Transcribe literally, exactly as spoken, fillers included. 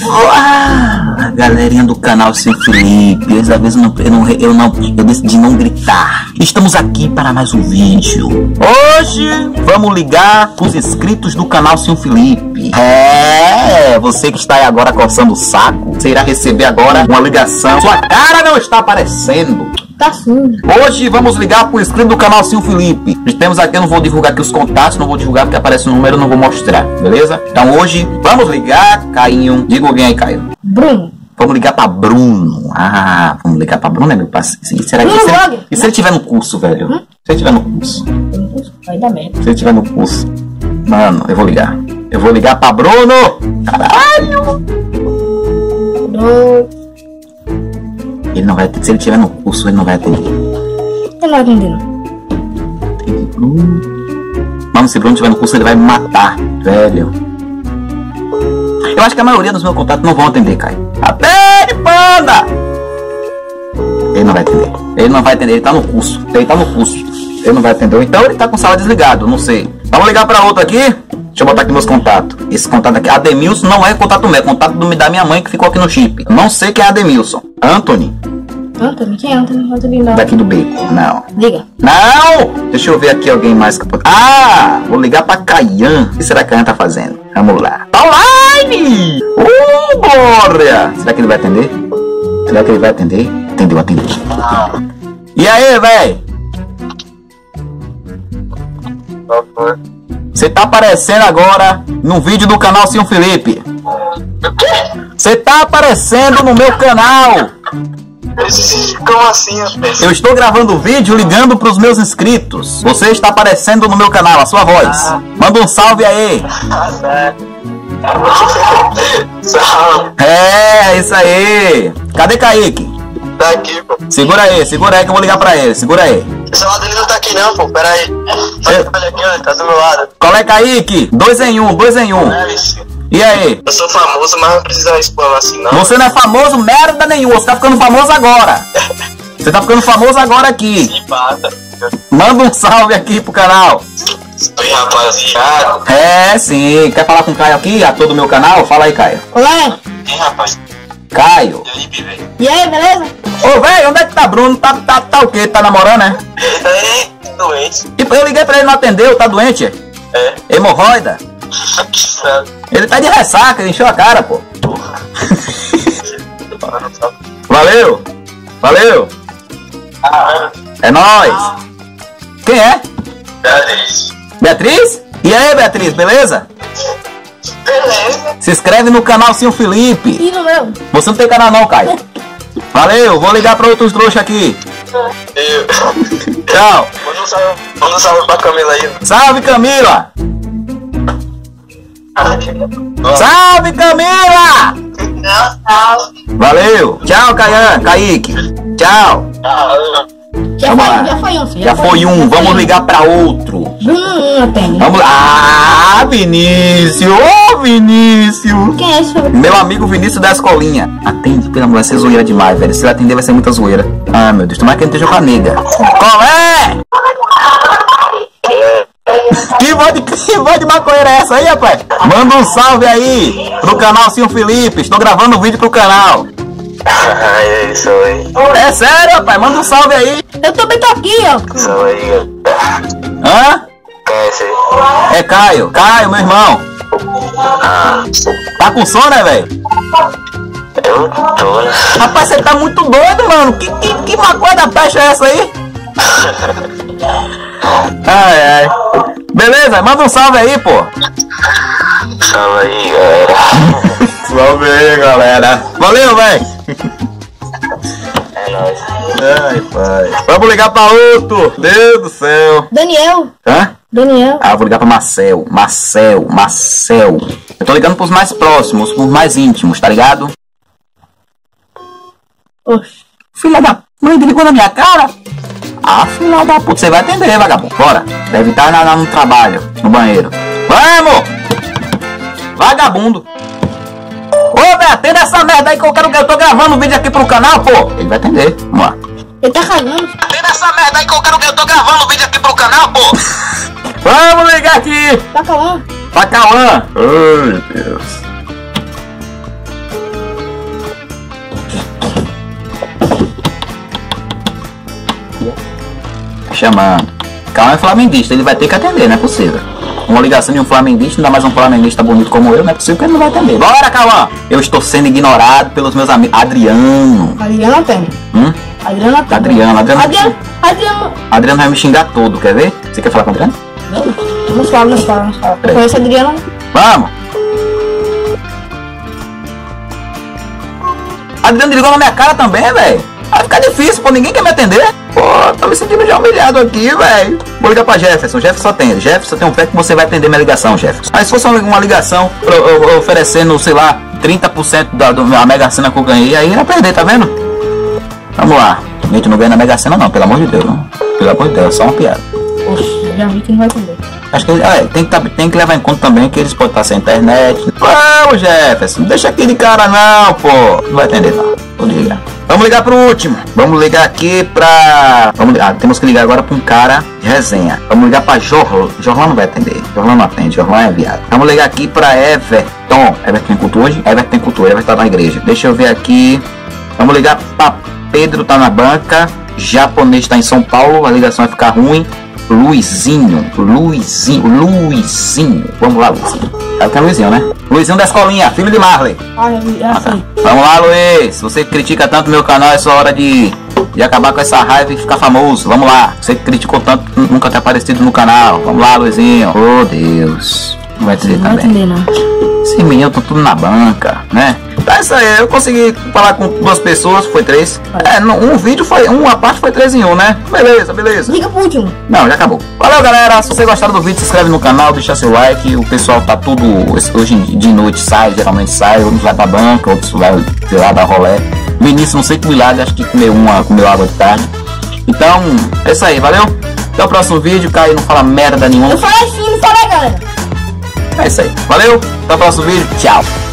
Ah, galerinha do canal Seu Felipe, dessa vez eu não, eu, não, eu não, eu decidi não gritar. Estamos aqui para mais um vídeo. Hoje vamos ligar os inscritos do canal Seu Felipe. É, você que está aí agora coçando o saco, você irá receber agora uma ligação. Sua cara não está aparecendo. Tá sim. Hoje vamos ligar para o inscrito do canal Seu Felipe. Temos aqui, eu não vou divulgar aqui os contatos, não vou divulgar porque aparece o número, eu não vou mostrar, beleza? Então hoje vamos ligar, Cainho. Diga alguém aí, Caio. Bruno. Vamos ligar pra Bruno. Ah, vamos ligar pra Bruno, é meu parceiro. Será que Bruno, se ele, logo. e se ele tiver no curso, velho? Hum? Se ele tiver no curso. Vai dar merda. Se ele tiver no curso. Mano, eu vou ligar. Eu vou ligar pra Bruno. Caralho. Bruno. Ele não vai atender. Se ele tiver no curso, ele não vai atender. Eu não vai atender, não. Atende Bruno. Mano, se Bruno tiver no curso, ele vai me matar, velho. Eu acho que a maioria dos meus contatos não vão atender, Caio. Atende, panda! Ele não vai atender. Ele não vai atender, ele tá no curso. Ele tá no curso. Ele não vai atender. Ou então ele tá com o sala desligado, não sei. Vamos ligar pra outro aqui? Deixa eu botar aqui meus contatos. Esse contato aqui, Ademilson, não é contato meu, é contato do, da minha mãe que ficou aqui no chip. Não sei quem é Ademilson. Anthony. Anthony? Quem é Anthony? Anthony não. Daqui do beco. Não. Liga. Não! Deixa eu ver aqui alguém mais que eu posso... Ah! Vou ligar pra Caian. O que será que Caian tá fazendo? Vamos lá. Tá online! Uh, glória! Será que ele vai atender? Será que ele vai atender? Atendeu, atendeu. E aí, véi? Você tá aparecendo agora no vídeo do canal Seu Felipe. Você tá aparecendo no meu canal. Como assim, rapaz? Eu estou gravando o vídeo ligando pros meus inscritos. Você está aparecendo no meu canal, a sua voz. Manda um salve aí. Salve. É, isso aí. Cadê Kaique? Tá aqui, pô. Segura aí, segura aí que eu vou ligar pra ele. Segura aí. O celular dele não tá aqui não, pô. Pera aí. Eu- Olha aqui, ó. Tá do meu lado. Qual é, Kaique? Dois em um, dois em um. É isso. E aí? Eu sou famoso, mas não precisa expor assim, não. Você não é famoso merda nenhuma. Você tá ficando famoso agora. Você tá ficando famoso agora aqui. Se bata. Manda um salve aqui pro canal. Oi, rapaziada. É, sim. Quer falar com o Caio aqui, ator do meu canal? Fala aí, Caio. Olá. Hein, rapaz? Caio. E aí, bebê? E aí, beleza? Ô, velho, onde é que tá Bruno? Tá, tá, tá o quê? Tá namorando, né? Ele tá aí, doente. Tipo, eu liguei pra ele, não atendeu. Tá doente? É. Hemorroida? Ele tá de ressaca, ele encheu a cara, pô. Valeu. Valeu. Ah, É nóis. Quem é? Beatriz. Beatriz? E aí, Beatriz, beleza? Beleza. Se inscreve no canal Seu Felipe. E no meu? Você não tem canal não, Caio. Valeu, vou ligar pra outros trouxas aqui. Eu. Tchau. Manda um salve, manda um salve pra Camila aí. Salve, Camila. Salve, Camila. Não, salve. Valeu. Tchau, Caian, Kaique. Tchau. Já Vamos foi, lá. já foi um, filho. Já foi um, vamos ligar pra outro. Bruno não atende. Vamos lá. Ah, Vinícius. Ô, Vinícius. Quem é esse? Meu amigo Vinícius da escolinha. Atende, pelo amor, vai ser zoeira demais, velho. Se ele atender, vai ser muita zoeira. Ah, meu Deus, tomara que ele esteja com a nega. Qual é? Que voz de, que voz de maconheira é essa aí, rapaz? Manda um salve aí pro canal Seu Felipe. Estou gravando um vídeo pro canal. Ah, é isso aí. É sério, rapaz? Manda um salve aí. Eu também tô aqui, ó. Isso aí, Hã? quem é esse aí? É Caio. Caio, meu irmão. Ah, Tá com sono, né, velho? eu tô, né? Rapaz, você tá muito doido, mano. Que, que, que maconha da peste é essa aí? Ai, ai. Beleza, manda um salve aí, pô. Salve aí, galera. Salve aí, galera. Valeu, velho. É nóis. Ai, pai. Vamos ligar pra outro. Deus do céu. Daniel. Hã? Daniel. Ah, eu vou ligar pra Marcel. Marcel, Marcel. Eu tô ligando pros mais próximos, pros mais íntimos, tá ligado? Oxe. Filha da mãe, ele ligou na minha cara? Ah, filha da puta. Você vai atender, vagabundo. Bora. Deve estar lá no trabalho, no banheiro. Vamos! Vagabundo. Ô, velho, atenda essa merda aí que eu quero que eu tô gravando um vídeo aqui pro canal, pô. Ele vai atender. Vamos lá. Ele tá cagando. Atenda essa merda aí que eu quero que eu tô gravando um vídeo aqui pro canal, pô. Vamos ligar aqui. Tá calando. Pra Cauã. Ai, meu Deus. chamando. Calma, é flamenguista, ele vai ter que atender, não é possível. Uma ligação de um flamenguista, ainda mais um flamenguista bonito como eu, não é possível que ele não vai atender. Bora, Cauã! Eu estou sendo ignorado pelos meus amigos. Adriano. Adriano atende. Hum? Adriano atende. Adriano, Adriano. Adriano, Adriano. Adriano vai me xingar todo, quer ver? Você quer falar com o Adriano? Não, não fala, não fala, não fala. Eu conheço Adriano. Vamos! Adriano ligou na minha cara também, velho. Vai ficar difícil, pô, ninguém quer me atender. Pô, tô me sentindo já humilhado aqui, velho. Vou ligar pra Jefferson. Jefferson atende. Jefferson tem um fé que você vai atender minha ligação, Jefferson. Mas se fosse uma ligação eu, eu, oferecendo, sei lá, trinta por cento da, da Mega Sena que eu ganhei, aí ia perder, tá vendo? Vamos lá. A gente não ganha na Mega Sena não, pelo amor de Deus. Não. Pelo amor de Deus, é só uma piada. Oxe, já vi que não vai atender. Acho que é, tem, que tem que levar em conta também que eles podem estar sem internet. Vamos, Jefferson. Não deixa aqui de cara não, pô. Não vai atender não. Vou ligar. Vamos ligar pro último. Vamos ligar aqui pra... Vamos ligar. Ah, temos que ligar agora pra um cara de resenha. Vamos ligar pra Jorlan. Jorlan não vai atender. Jorlan não atende. Jorlan é viado. Vamos ligar aqui pra Everton. Everton tem culto hoje? Everton tem culto. Everton tá na igreja. Deixa eu ver aqui. Vamos ligar pra Pedro, tá na banca. Japonês tá em São Paulo. A ligação vai ficar ruim. Luizinho. Luizinho. Luizinho. Vamos lá, Luizinho. É o que é Luizinho, né? Luizinho da escolinha, filho de Marley. Ah, é assim. Vamos lá, Luiz. Se você critica tanto meu canal, é só hora de, de acabar com essa raiva e ficar famoso. Vamos lá. Você que criticou tanto, nunca ter aparecido no canal. Vamos lá, Luizinho. Oh, Deus. Não vai dizer Não vai também. atender, não. Esses meninos estão tudo na banca, né? Tá, isso aí. Eu consegui falar com duas pessoas, foi três. É, no- um vídeo foi, uma parte foi três em um, né? Beleza, beleza. Liga pro último. Não, já acabou. Valeu, galera. Se você gostaram do vídeo, se inscreve no canal, deixa seu like. O pessoal tá tudo... Hoje de noite sai, geralmente sai. Uns vai pra banca, outros vai, sei lá, dar rolé. Vinícius, não sei que milagre, acho que comeu uma, comeu água de tarde. Então, é isso aí, valeu? Até o próximo vídeo. Caio não fala merda nenhuma. Eu falei sim, não falei, galera. É isso aí. Valeu. Até o próximo vídeo. Tchau.